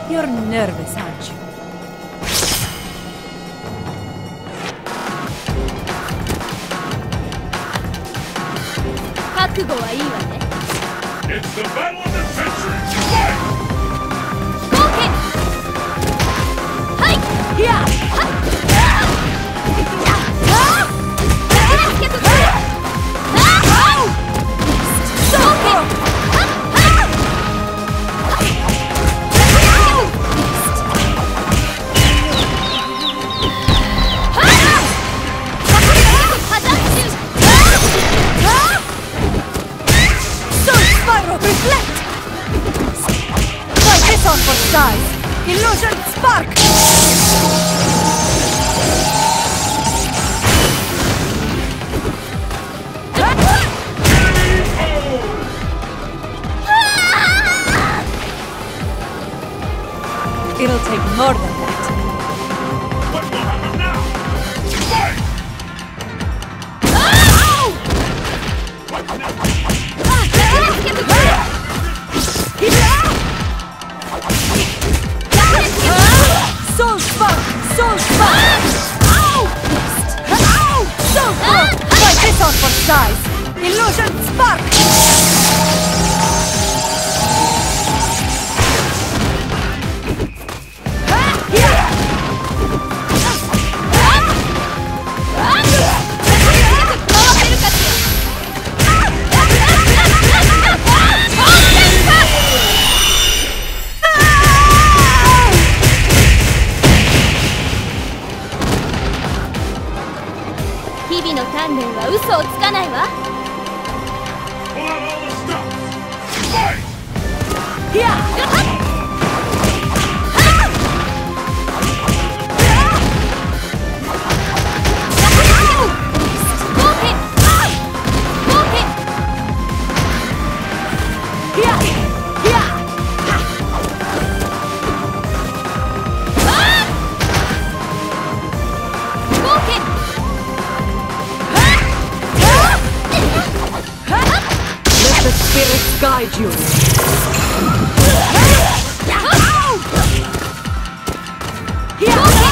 You're nervous, aren't you? It's the battle of the century! Fight! Reflect! Try this on for size! Illusion spark! It'll take more than that. What will happen now? Fight! Soul spark! Soul spark! Ow! Ow! Soul spark! Try this on for size! Illusion spark! Pull out all the stops! Fight! Let the spirits guide you! Ow!